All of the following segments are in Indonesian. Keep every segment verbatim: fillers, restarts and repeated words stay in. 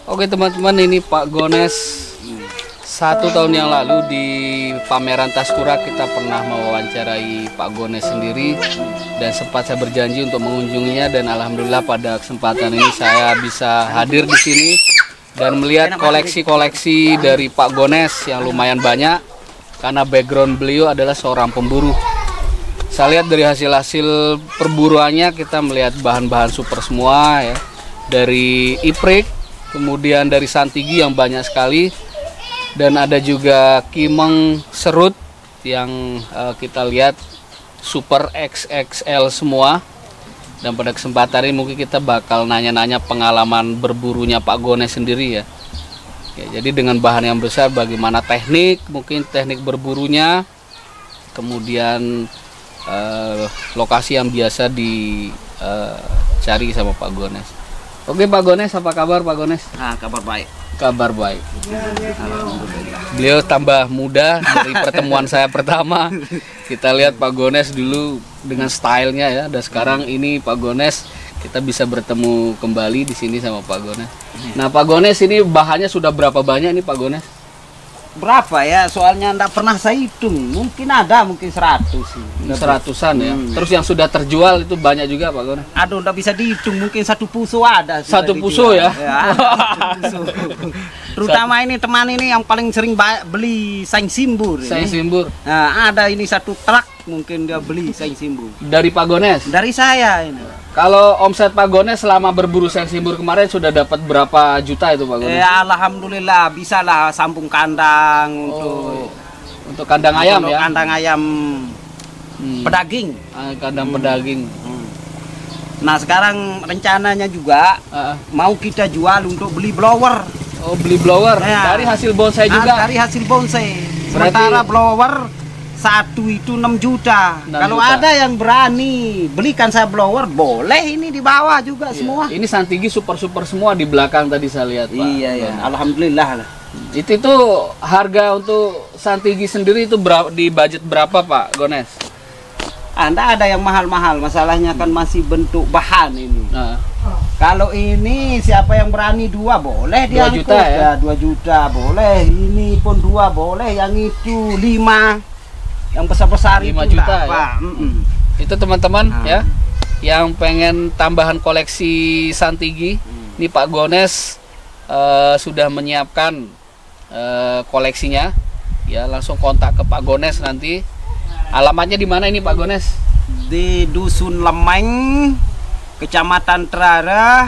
Oke teman-teman, ini Pak Gones. Satu tahun yang lalu di pameran Taskura kita pernah mewawancarai Pak Gones sendiri dan sempat saya berjanji untuk mengunjunginya, dan alhamdulillah pada kesempatan ini saya bisa hadir di sini dan melihat koleksi-koleksi dari Pak Gones yang lumayan banyak karena background beliau adalah seorang pemburu. Saya lihat dari hasil-hasil perburuannya kita melihat bahan-bahan super semua ya, dari iprik, kemudian dari santigi yang banyak sekali, dan ada juga kimeng serut yang uh, kita lihat super X X L semua. Dan pada kesempatan ini mungkin kita bakal nanya-nanya pengalaman berburunya Pak Gones sendiri ya. Ya, jadi dengan bahan yang besar bagaimana teknik, mungkin teknik berburunya, kemudian uh, lokasi yang biasa dicari uh, sama Pak Gones. Oke Pak Gones, apa kabar Pak Gones? Nah, kabar baik. Kabar baik. Alhamdulillah. Beliau tambah muda dari pertemuan saya pertama. Kita lihat Pak Gones dulu dengan stylenya ya, dan sekarang ini Pak Gones kita bisa bertemu kembali di sini sama Pak Gones. Nah Pak Gones, ini bahannya sudah berapa banyak ini Pak Gones? Berapa ya? Soalnya enggak pernah saya hitung. Mungkin ada, mungkin seratus sih. Seratusan ya. Hmm. Terus yang sudah terjual itu banyak juga Pak Gones? Aduh, enggak bisa dihitung. Mungkin satu puso ada. Satu puso ya? Ya, satu puso. Terutama ini teman ini yang paling sering beli saing simbur. Saing simbur. Nah, ada ini satu truk mungkin dia beli saing simbur. Dari Pak Gones? Dari saya ini. Kalau omset Pak Gones selama berburu saing simbur kemarin sudah dapat berapa juta itu Pak Gones? Ya, alhamdulillah bisa lah sambung kandang untuk oh, untuk kandang ayam untuk ya? Kandang ayam hmm. pedaging. Ah, kandang Hmm. pedaging. Hmm. Nah, sekarang rencananya juga Uh, mau kita jual untuk beli blower. oh, beli blower Ya. dari hasil bonsai Nah, juga? dari hasil bonsai. Berarti- Sementara blower satu itu enam juta. enam Kalau juta. ada yang berani belikan saya blower, boleh ini di bawah juga Iya. semua. Ini santigi super-super semua di belakang tadi saya lihat Pak. Iya ya, Gones. alhamdulillah lah. Itu itu harga untuk santigi sendiri itu berapa, di budget berapa Pak Gones? Anda ada yang mahal-mahal, masalahnya kan masih bentuk bahan ini. Nah, Kalau ini siapa yang berani dua boleh dia Dua juta ya? dua juta boleh, ini pun dua boleh, yang itu lima, yang besar-besar itu lima juta berapa? ya? Mm-mm. Itu teman-teman Nah. ya, yang pengen tambahan koleksi santigi, Hmm. ini Pak Gones eh, sudah menyiapkan eh, koleksinya. Ya, langsung kontak ke Pak Gones nanti. Alamatnya di mana ini Pak Gones? Di Dusun Lemeng, Kecamatan Trara.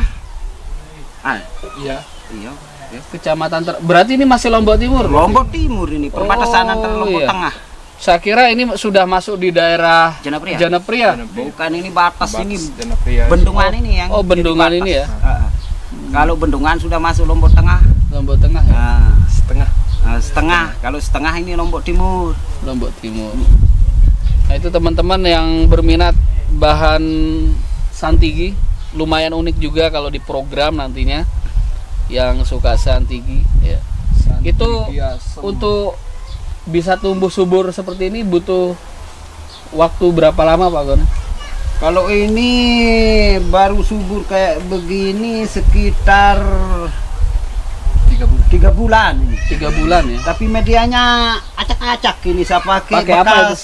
Ah, Iya. iya. ya. Kecamatan Ter- berarti ini masih Lombok Timur? Lombok Timur ini, perbatasan Oh, antara Lombok iya. Tengah. Saya kira ini sudah masuk di daerah Janapria. Janapria. Bukan ini batas, Batas ini Janapria. bendungan ini yang. Oh, bendungan jadi ini ya? batas. Ah, ah. Kalau bendungan sudah masuk Lombok Tengah. Lombok Tengah ya? Nah, Setengah. nah, setengah. Kalau setengah ini Lombok Timur. Lombok Timur. Nah, itu teman-teman yang berminat bahan santigi, lumayan unik juga kalau di program nantinya, yang suka santigi ya. Itu biasa. untuk bisa tumbuh subur seperti ini butuh waktu berapa lama Pak Gones? Kalau ini baru subur kayak begini sekitar tiga bulan. tiga bulan ini. Tiga bulan ya. Tapi medianya acak-acak ini saya pakai, Pakai apa bekas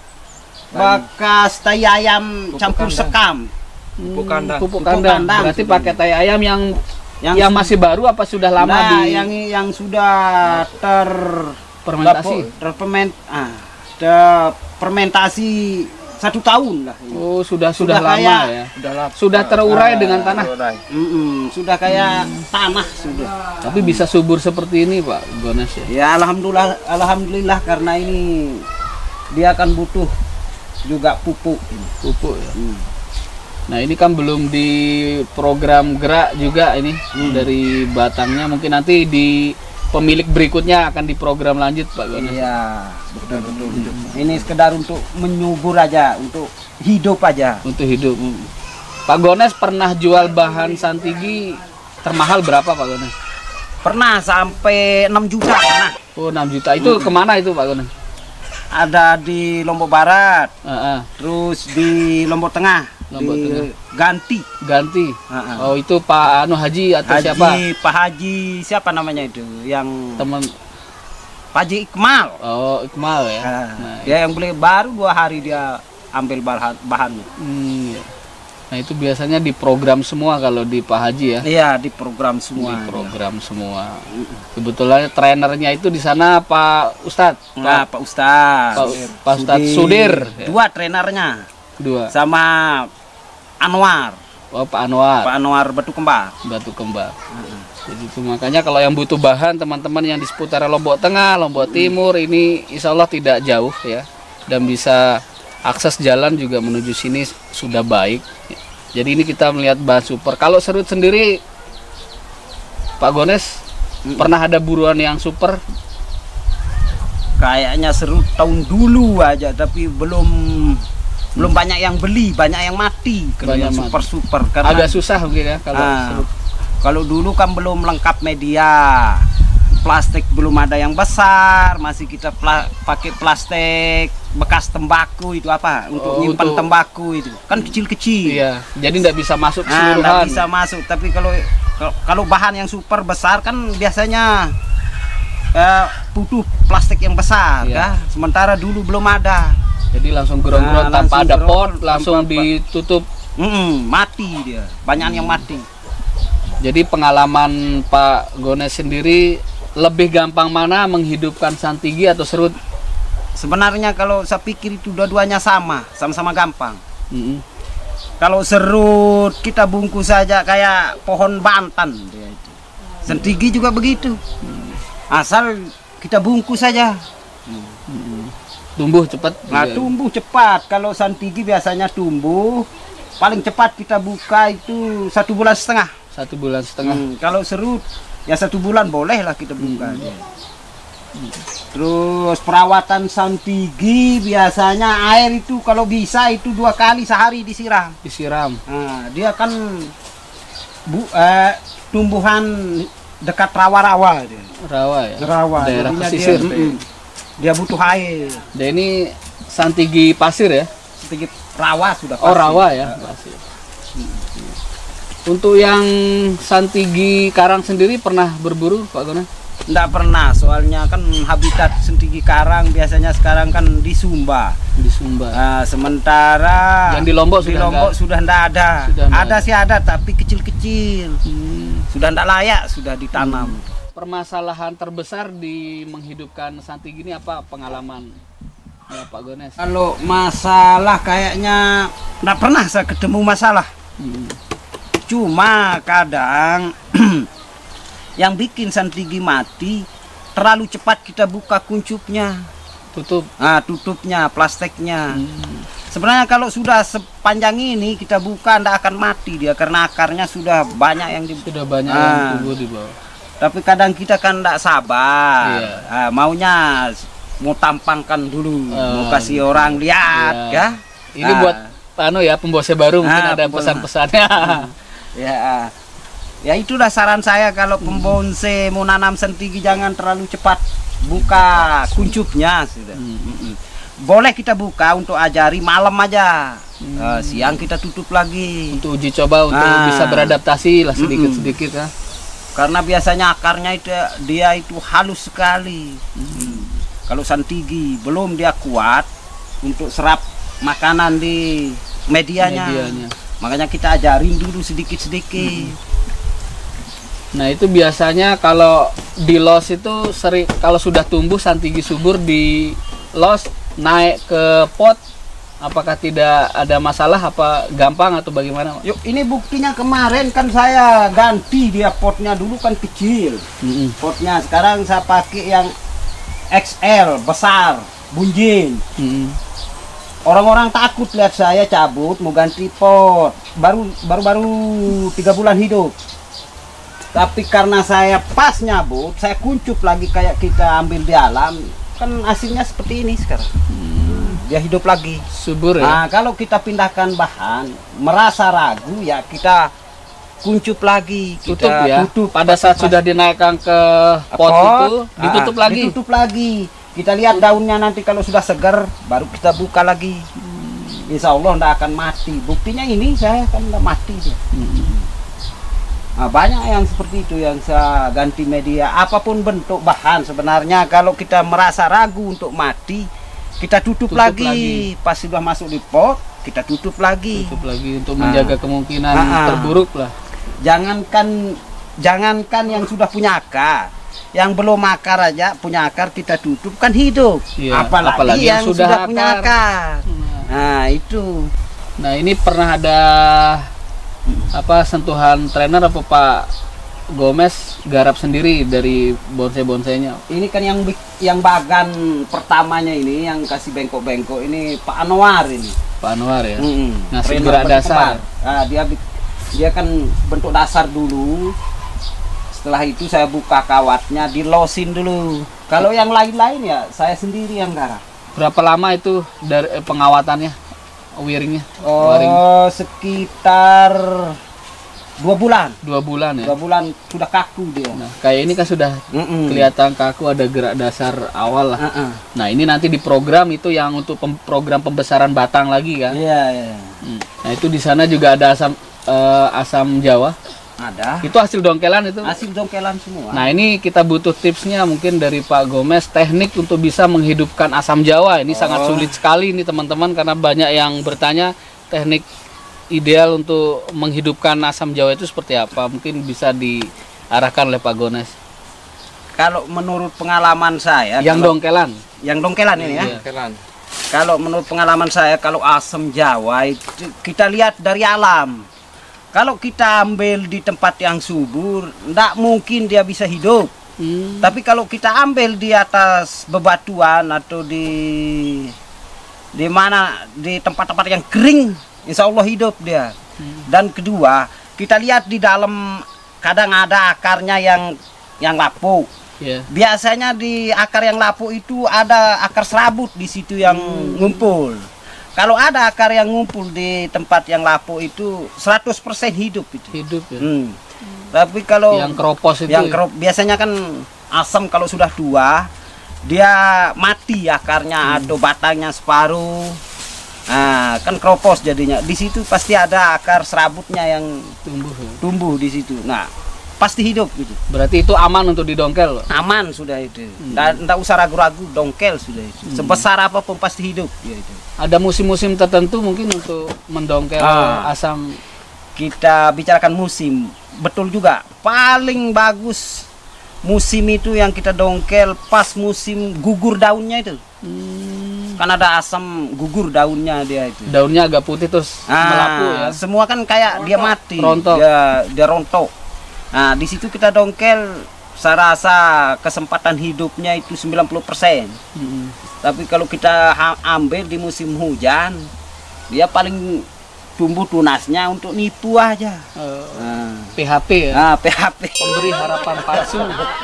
bekas tai ayam Pupuk campur kandang. sekam. Pupuk kandang. Pupuk Pupuk kandang. kandang. Berarti pakai tai ayam yang yang, Yang masih baru apa sudah lama nah, di yang yang sudah ter fermentasi? terferment ah, ter fermentasi satu tahun lah. ini. Oh, sudah sudah, Sudah lama kayak- ya. Sudah lap. Sudah terurai dengan tanah. Terurai. Mm-mm, sudah kayak tanah sudah. Tapi bisa subur seperti ini Pak Gones ya. Ya alhamdulillah, alhamdulillah karena ini dia akan butuh juga pupuk. Pupuk ya. Hmm. Nah, ini kan belum di program gerak juga ini Hmm. dari batangnya, mungkin nanti di pemilik berikutnya akan diprogram lanjut Pak Gones. Iya, betul betul. Ini sekedar untuk menyubur aja, untuk hidup aja. Untuk hidup. Pak Gones pernah jual bahan santigi termahal berapa Pak Gones? Pernah sampai enam juta pernah. Oh, enam juta. Itu kemana itu Pak Gones? Ada di Lombok Barat, Heeh. terus di Lombok Tengah. Lombok di Tengah. ganti. Ganti. Ha-ha. Oh, itu Pak Anu Haji atau Haji, siapa? Pak Haji siapa namanya itu? Yang Teman. Pak Haji Ikmal. Oh, Iqmal ya. Nah, Nah, dia yang beli baru dua hari dia ambil bahan bahannya. hmm, iya. Nah, itu biasanya diprogram semua kalau di Pak Haji ya. Iya, di program semua. Di program semua. Kebetulan trenernya itu di sana Pak Ustadz. Nah, Pak Ustaz. Pak, Pak Ustadz Sudir. Ya. Dua trenernya. Dua. Sama Anwar. Oh, Pak Anwar. Pak Anwar Batu Kembar. Batu Kembar. Jadi itu makanya kalau yang butuh bahan teman-teman yang di seputar Lombok Tengah, Lombok Timur ini insya Allah tidak jauh ya, dan bisa akses jalan juga menuju sini sudah baik. Jadi ini kita melihat bahan super. Kalau serut sendiri, Pak Gones Mm-mm. pernah ada buruan yang super? Kayaknya serut tahun dulu aja, tapi belum belum banyak yang beli, banyak yang mati. Kalau Banyak yang mati. super super karena Agak susah mungkin ya kalau Ah, serut. kalau dulu kan belum lengkap media, plastik belum ada yang besar, masih kita pla pakai plastik bekas tembakau itu apa untuk Oh, nyimpan untuk- tembakau itu kan kecil-kecil. Iya, jadi tidak bisa masuk Nah, keseluruhan. nggak bisa masuk. Tapi kalau kalau- kalau bahan yang super besar kan biasanya eh, butuh plastik yang besar, Iya. ya. Sementara dulu belum ada. Jadi langsung gerong-gerong Nah, tanpa langsung ada gerong, pot, langsung tanpa- ditutup. Mm-mm, mati dia, banyak yang mati. Jadi pengalaman Pak Gones sendiri lebih gampang mana menghidupkan santigi atau serut? Sebenarnya kalau saya pikir itu dua-duanya sama, sama-sama gampang. Mm-mm. Kalau serut kita bungkus saja kayak pohon bantan dia itu. Sentigi juga begitu. Asal kita bungkus saja. Tumbuh cepat. Nah, juga. tumbuh cepat. Kalau santigi biasanya tumbuh paling cepat kita buka itu satu bulan setengah. Satu bulan setengah. Hmm, kalau serut ya satu bulan boleh lah kita buka. Terus perawatan santigi biasanya air itu kalau bisa itu dua kali sehari disiram. Disiram. Nah, dia kan bu, eh, tumbuhan dekat rawa-rawa dia. Rawa ya. Rawa. Daerah Jadinya pesisir. Dia, mm, dia butuh air. Dan ini santigi pasir ya. Sedikit rawa sudah. Oh, pasti. rawa ya. Pasir. Untuk yang santigi karang sendiri pernah berburu Pak Gones? Nggak pernah, soalnya kan habitat sentigi karang biasanya sekarang kan di Sumba. Di Sumba. Nah, sementara Yang di Lombok di sudah Lombok enggak? sudah ndak ada. Sudah ndak ada ada. sih ada tapi kecil-kecil. Hmm. Sudah ndak layak sudah ditanam. Permasalahan terbesar di menghidupkan santigi ini apa pengalaman ya Pak Gones? Kalau masalah kayaknya nggak pernah saya ketemu masalah. Hmm. Cuma kadang yang bikin santigi mati terlalu cepat kita buka kuncupnya. Tutup. Nah, tutupnya, plastiknya. Hmm. Sebenarnya kalau sudah sepanjang ini kita buka ndak akan mati dia karena akarnya sudah banyak yang di. Sudah banyak yang Ah. tumbuh di bawah. Tapi kadang kita kan ndak sabar. Iya. Ah, maunya mau tampangkan dulu, mau Ah, kasih orang lihat, iya. ya. Ini Ah. buat anu ya pembosnya baru mungkin Ah, ada pembos- pesan-pesannya. Ya, ya itulah saran saya kalau pembonse mau nanam sentigi jangan terlalu cepat buka kuncupnya sudah. Hmm. Mm-mm. Boleh kita buka untuk ajari malam aja. Hmm. Eh, siang kita tutup lagi. Untuk uji coba untuk Ah. bisa beradaptasi lah sedikit-sedikit ya. Karena biasanya akarnya itu dia itu halus sekali. Mm. Kalau santigi belum dia kuat untuk serap makanan di medianya. Medianya. Makanya kita ajarin dulu sedikit-sedikit. Nah itu biasanya kalau di los itu sering kalau sudah tumbuh santigi subur di los naik ke pot, apakah tidak ada masalah apa gampang atau bagaimana? Yuk, ini buktinya kemarin kan saya ganti dia potnya dulu kan kecil. Mm-mm. Potnya sekarang saya pakai yang X L besar, bunjin. Mm-mm. Orang-orang takut lihat saya cabut mau ganti pot. Baru baru baru tiga bulan hidup. Tapi karena saya pas nyabut, saya kuncup lagi kayak kita ambil di alam, kan hasilnya seperti ini sekarang. Dia hidup lagi. Subur ya. Nah, kalau kita pindahkan bahan, merasa ragu ya kita kuncup lagi, kita Tutup ya. tutup Pada saat pakai sudah dinaikkan ke pot, pot, itu ditutup ah, lagi. Ditutup lagi. Kita lihat daunnya nanti kalau sudah segar, baru kita buka lagi. insya Allah nggak akan mati. Buktinya ini saya kan nggak mati dia. Hmm. Nah, banyak yang seperti itu yang saya ganti media, apapun bentuk bahan sebenarnya. Kalau kita merasa ragu untuk mati, kita tutup, Tutup lagi. lagi. Pas sudah masuk di pot, kita tutup lagi. Tutup lagi untuk Ah. menjaga kemungkinan Ah, ah. terburuk lah. Jangankan jangankan yang sudah punya akar, yang belum akar aja punya akar kita tutup kan hidup. Iya, Apalagi, apalagi yang yang sudah sudah, punya akar. akar. Nah, Nah itu Nah ini pernah ada apa sentuhan trainer apa Pak Gomez garap sendiri dari bonsai-bonsainya? ini kan yang bik- yang bagan pertamanya ini yang kasih bengkok-bengkok ini Pak Anwar ini. Pak Anwar ya. Mm-mm. Ngasih Trainer gerak bentuk dasar. kembar. Nah, dia bik- dia kan bentuk dasar dulu. Setelah itu saya buka kawatnya, dilosin dulu. Kalau yang lain-lain ya saya sendiri yang garap. Berapa lama itu dari eh, pengawatannya, wiringnya? Waring. Oh, sekitar dua bulan. Dua bulan ya. Dua bulan sudah kaku dia. Nah, kayak ini kan sudah Mm-mm. kelihatan kaku, ada gerak dasar awal lah. Uh-uh. Nah ini nanti di program itu yang untuk pem- program pembesaran batang lagi kan. Iya, iya. Hmm. Nah itu di sana juga ada asam eh, asam Jawa. Ada. Itu hasil dongkelan itu. Hasil dongkelan semua. Nah ini kita butuh tipsnya mungkin dari Pak Gomez, teknik untuk bisa menghidupkan asam Jawa. Ini sangat Oh. sulit sekali ini teman-teman karena banyak yang bertanya teknik ideal untuk menghidupkan asam Jawa itu seperti apa. Mungkin bisa diarahkan oleh Pak Gomez. Kalau menurut pengalaman saya, Yang kalau- dongkelan. yang dongkelan ini ya. Iya. Kelan. Kalau menurut pengalaman saya, kalau asam Jawa itu kita lihat dari alam. Kalau kita ambil di tempat yang subur, tidak mungkin dia bisa hidup. Hmm. Tapi kalau kita ambil di atas bebatuan atau di di mana di tempat-tempat yang kering, insya Allah hidup dia. Dan kedua, kita lihat di dalam kadang ada akarnya yang yang lapuk. Ya. Biasanya di akar yang lapuk itu ada akar serabut di situ yang ngumpul. Kalau ada akar yang ngumpul di tempat yang lapuk itu seratus persen hidup itu. Hidup ya. Hmm. Tapi kalau Yang keropos itu. yang ya? kerop biasanya kan asam kalau sudah tua dia mati akarnya atau batangnya separuh. Nah, kan keropos jadinya. Di situ pasti ada akar serabutnya yang tumbuh. Ya. tumbuh di situ. Nah, pasti hidup gitu. Berarti itu aman untuk didongkel. Aman sudah itu. Nggak usah ragu-ragu, dongkel sudah itu. Sebesar apapun pasti hidup ya itu. Ada musim-musim tertentu mungkin untuk mendongkel Ah. asam. Kita bicarakan musim, betul juga. Paling bagus musim itu yang kita dongkel pas musim gugur daunnya itu. Hmm. Kan ada asam gugur daunnya dia itu. Daunnya agak putih terus melapu ya. Semua kan kayak dia mati. Rontok. Dia dia rontok. Nah, di situ kita dongkel, saya rasa kesempatan hidupnya itu sembilan puluh persen. Hmm. Tapi kalau kita ha- ambil di musim hujan, dia paling tumbuh tunasnya untuk nipu aja. Eh, Nah, P H P ya. nah P H P. Pemberi harapan palsu.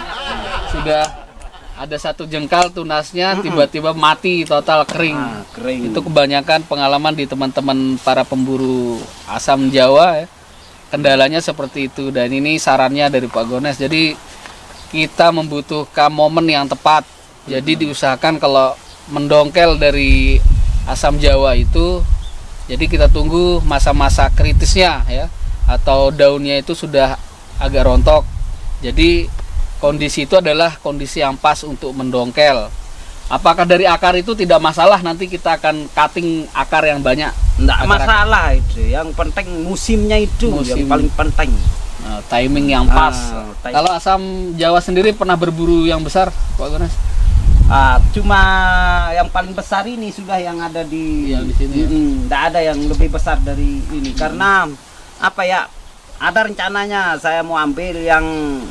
Sudah ada satu jengkal tunasnya tiba-tiba mati total kering. Ah, kering. Itu kebanyakan pengalaman di teman-teman para pemburu asam Jawa ya. Kendalanya seperti itu dan ini sarannya dari Pak Gomez. Jadi kita membutuhkan momen yang tepat. Jadi diusahakan kalau mendongkel dari asam Jawa itu, jadi kita tunggu masa-masa kritisnya ya, atau daunnya itu sudah agak rontok. Jadi kondisi itu adalah kondisi yang pas untuk mendongkel. Apakah dari akar itu tidak masalah, nanti kita akan cutting akar yang banyak? Enggak Akar-akar. masalah itu. Yang penting musimnya itu Musim. yang paling penting. Nah, timing yang pas. Ah, timing. Kalau asam Jawa sendiri pernah berburu yang besar, Pak Gomez? Ah, cuma yang paling besar ini sudah yang ada di Yang di sini ya? Mm-mm, nggak ada yang lebih besar dari ini karena apa ya? Ada rencananya saya mau ambil yang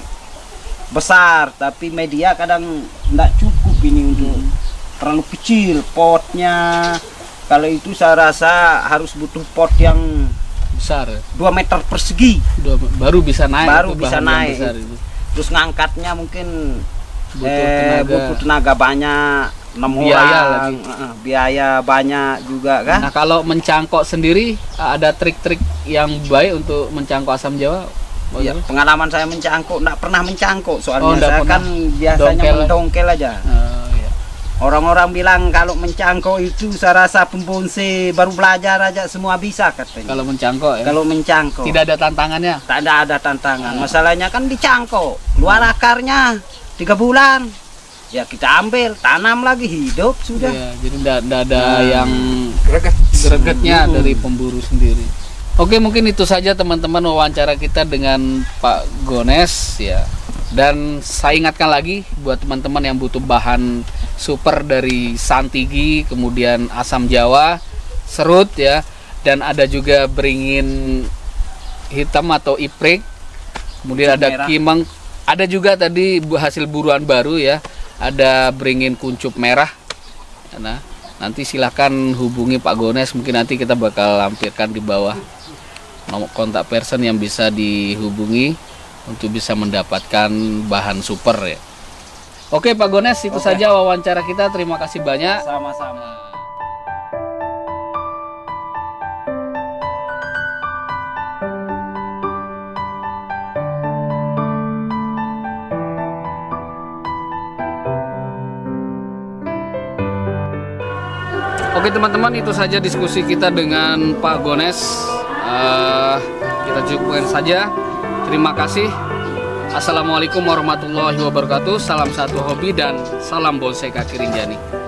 besar, tapi media kadang nggak cukup ini untuk terlalu kecil potnya. Kalau itu saya rasa harus butuh pot yang Besar ya? dua meter persegi, Udah, baru bisa naik. Baru itu bisa bahan yang naik. besar itu. terus ngangkatnya mungkin Butuh eh, tenaga. butuh tenaga banyak, enam Biaya orang, lagi. eh, biaya banyak juga kan. Nah kalau mencangkok sendiri ada trik-trik yang baik untuk mencangkok asam Jawa? Pak Ya, Gomez? pengalaman saya mencangkuk, enggak pernah mencangkuk soalnya Oh, nggak saya pernah. kan biasanya Dongkel. mendongkel aja. Oh, iya. Orang-orang bilang kalau mencangkok itu saya rasa pembonsai baru belajar aja semua bisa katanya. Kalau mencangkok ya. Kalau mencangkok. Tidak ada tantangannya. Tak ada ada tantangan. Masalahnya kan dicangkok, keluar akarnya tiga bulan. Ya kita ambil, tanam lagi, hidup sudah. Ya, jadi tidak ada Nah. yang Greget. gregetnya Hmm. dari pemburu sendiri. Oke, mungkin itu saja teman-teman wawancara kita dengan Pak Gones ya. Dan saya ingatkan lagi buat teman-teman yang butuh bahan super dari santigi, kemudian asam jawa, serut ya, dan ada juga beringin hitam atau iprik, kemudian Kuncup ada merah. kimeng, ada juga tadi bu- hasil buruan baru ya, ada beringin kuncup merah. Nah, nanti silahkan hubungi Pak Gones, mungkin nanti kita bakal lampirkan di bawah nomor kontak person yang bisa dihubungi untuk bisa mendapatkan bahan super ya. Oke Pak Gones, itu Oke. saja wawancara kita. Terima kasih banyak. Sama-sama. Oke teman-teman, itu saja diskusi kita dengan Pak Gones. Eh, kita cukupkan saja. Terima kasih. Assalamualaikum warahmatullahi wabarakatuh. Salam satu hobi dan salam bonsai kaki Rinjani.